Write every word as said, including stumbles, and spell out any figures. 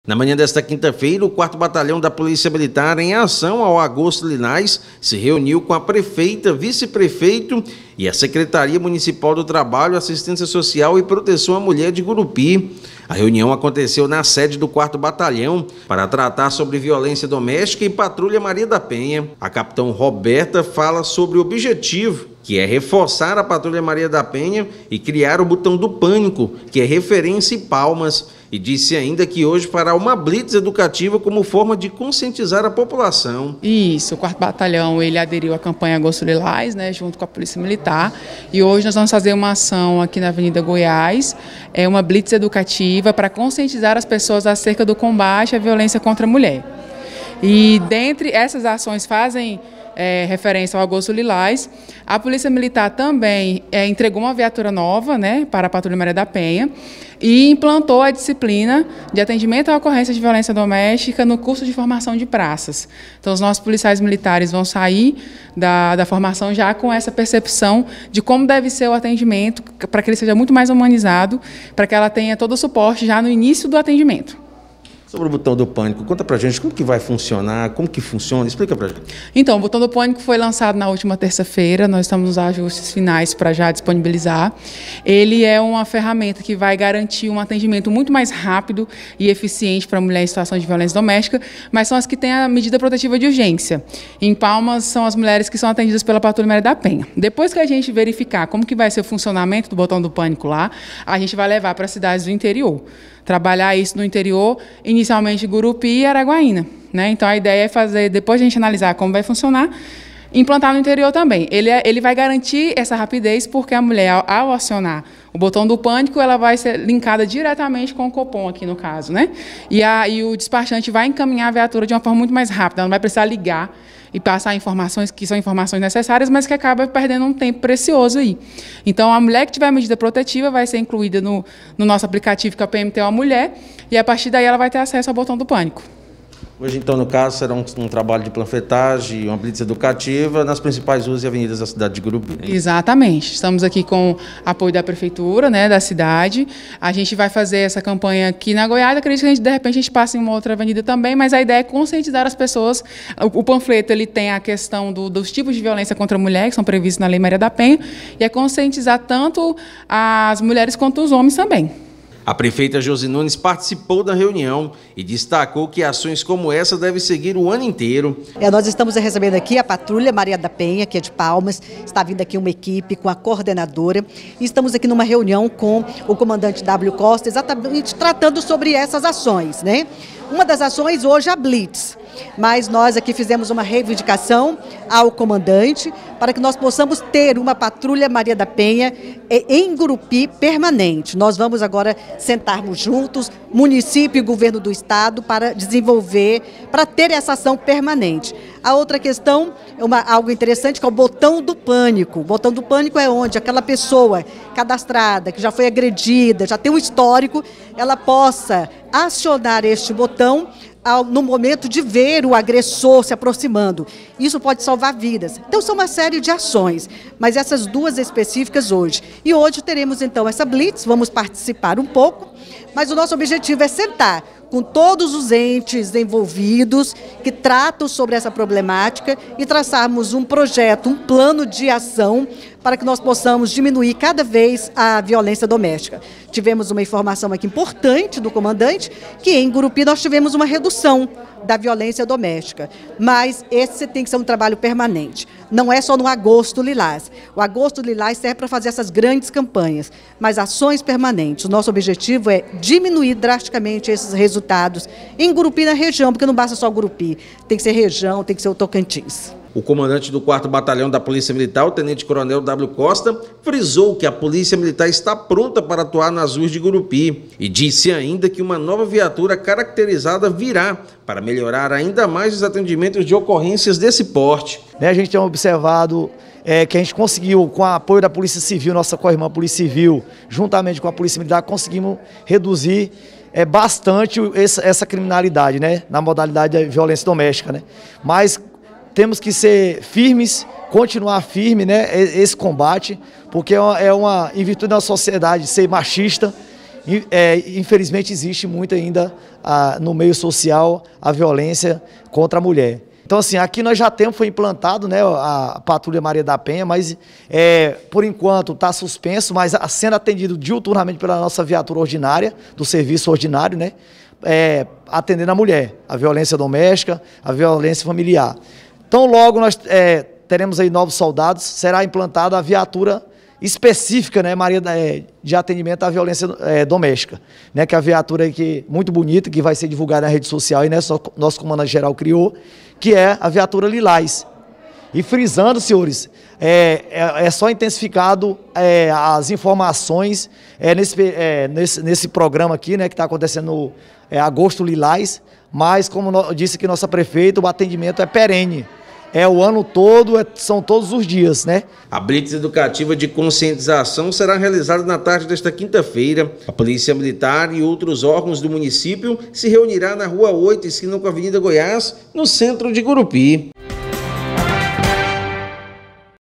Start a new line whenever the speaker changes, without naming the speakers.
Na manhã desta quinta-feira, o quarto Batalhão da Polícia Militar, em ação ao Agosto Lilás, se reuniu com a prefeita, vice-prefeito e a Secretaria Municipal do Trabalho, Assistência Social e Proteção à Mulher de Gurupi. A reunião aconteceu na sede do quarto Batalhão para tratar sobre violência doméstica e Patrulha Maria da Penha. A capitã Roberta fala sobre o objetivo, que é reforçar a Patrulha Maria da Penha e criar o Botão do Pânico, que é referência em Palmas, e disse ainda que hoje fará uma blitz educativa como forma de conscientizar a população.
Isso, o quarto Batalhão ele aderiu à campanha Agosto Lilás, né, junto com a Polícia Militar, e hoje nós vamos fazer uma ação aqui na Avenida Goiás, é uma blitz educativa para conscientizar as pessoas acerca do combate à violência contra a mulher. E dentre essas ações fazem É, referência ao Agosto Lilás. A Polícia Militar também é, entregou uma viatura nova, né, para a Patrulha Maria da Penha e implantou a disciplina de atendimento à ocorrência de violência doméstica no curso de formação de praças. Então, os nossos policiais militares vão sair da, da formação já com essa percepção de como deve ser o atendimento, para que ele seja muito mais humanizado, para que ela tenha todo o suporte já no início do atendimento.
Sobre o Botão do Pânico, conta pra gente como que vai funcionar, como que funciona, explica pra gente.
Então, o Botão do Pânico foi lançado na última terça-feira, nós estamos nos ajustes finais para já disponibilizar. Ele é uma ferramenta que vai garantir um atendimento muito mais rápido e eficiente para a mulher em situação de violência doméstica, mas são as que têm a medida protetiva de urgência. Em Palmas, são as mulheres que são atendidas pela Patrulha Maria da Penha. Depois que a gente verificar como que vai ser o funcionamento do Botão do Pânico lá, a gente vai levar para as cidades do interior. Trabalhar isso no interior, inicialmente Gurupi e Araguaína, né? Então a ideia é fazer, depois de a gente analisar como vai funcionar, implantar no interior também. Ele, é, ele vai garantir essa rapidez porque a mulher, ao, ao acionar o botão do pânico, ela vai ser linkada diretamente com o Copom aqui no caso, né? E, a, e o despachante vai encaminhar a viatura de uma forma muito mais rápida, ela não vai precisar ligar e passar informações que são informações necessárias, mas que acaba perdendo um tempo precioso aí. Então, a mulher que tiver a medida protetiva vai ser incluída no, no nosso aplicativo, que é o P M T é uma mulher, e a partir daí ela vai ter acesso ao botão do pânico.
Hoje, então, no caso, será um, um trabalho de panfletagem, uma blitz educativa nas principais ruas e avenidas da cidade de Gurupi. É
Exatamente. Estamos aqui com apoio da prefeitura, né, da cidade. A gente vai fazer essa campanha aqui na Goiás. Acredito que a gente, de repente a gente passe em uma outra avenida também, mas a ideia é conscientizar as pessoas. O, o panfleto ele tem a questão do, dos tipos de violência contra a mulher, que são previstos na Lei Maria da Penha, e é conscientizar tanto as mulheres quanto os homens também.
A prefeita Josi Nunes participou da reunião e destacou que ações como essa devem seguir o ano inteiro.
É, nós estamos recebendo aqui a Patrulha Maria da Penha, que é de Palmas, está vindo aqui uma equipe com a coordenadora e estamos aqui numa reunião com o comandante W. Costa, exatamente tratando sobre essas ações, né? Uma das ações hoje é a Blitz, mas nós aqui fizemos uma reivindicação ao comandante para que nós possamos ter uma Patrulha Maria da Penha em Gurupi permanente. Nós vamos agora sentarmos juntos, município e governo do estado, para desenvolver, para ter essa ação permanente. A outra questão é uma, algo interessante, que é o botão do pânico. O botão do pânico é onde aquela pessoa cadastrada, que já foi agredida, já tem um histórico, ela possa acionar este botão ao, no momento de ver o agressor se aproximando. Isso pode salvar vidas. Então, são uma série de ações, mas essas duas específicas hoje. E hoje teremos, então, essa blitz, vamos participar um pouco, mas o nosso objetivo é sentar com todos os entes envolvidos que tratam sobre essa problemática e traçarmos um projeto, um plano de ação para que nós possamos diminuir cada vez a violência doméstica. Tivemos uma informação aqui importante do comandante, que em Gurupi nós tivemos uma redução da violência doméstica, mas esse tem que ser um trabalho permanente. Não é só no Agosto Lilás. O Agosto Lilás serve para fazer essas grandes campanhas, mas ações permanentes. O nosso objetivo é diminuir drasticamente esses resultados em Gurupi, na região, porque não basta só Gurupi, tem que ser região, tem que ser o Tocantins.
O comandante do quarto Batalhão da Polícia Militar, o tenente-coronel W. Costa, frisou que a Polícia Militar está pronta para atuar nas ruas de Gurupi e disse ainda que uma nova viatura caracterizada virá para melhorar ainda mais os atendimentos de ocorrências desse porte.
A gente tem observado é, que a gente conseguiu, com o apoio da Polícia Civil, nossa co-irmã Polícia Civil, juntamente com a Polícia Militar, conseguimos reduzir é, bastante essa, essa criminalidade, né, na modalidade da violência doméstica, né? Mas temos que ser firmes, continuar firme, né, esse combate, porque é uma, é uma em virtude da sociedade ser machista é, infelizmente existe muito ainda a, no meio social a violência contra a mulher. Então, assim, aqui nós já temos, foi implantado, né, a Patrulha Maria da Penha, mas é, por enquanto está suspenso, mas sendo atendido diuturnamente pela nossa viatura ordinária, do serviço ordinário, né, é, atendendo a mulher, a violência doméstica, a violência familiar. Então, logo nós é, teremos aí novos soldados, será implantada a viatura específica, né, Maria, é, de atendimento à violência é, doméstica, né, que é a viatura aí que, muito bonita, que vai ser divulgada na rede social e né, nosso comandante-geral criou, que é a viatura Lilás. E frisando, senhores, é, é, é só intensificado é, as informações é, nesse, é, nesse, nesse programa aqui, né, que está acontecendo no é, Agosto Lilás, mas como no, disse aqui nossa prefeita, o atendimento é perene. É o ano todo, é, são todos os dias, né?
A blitz educativa de conscientização será realizada na tarde desta quinta-feira. A Polícia Militar e outros órgãos do município se reunirá na Rua oito, esquina com a Avenida Goiás, no centro de Gurupi.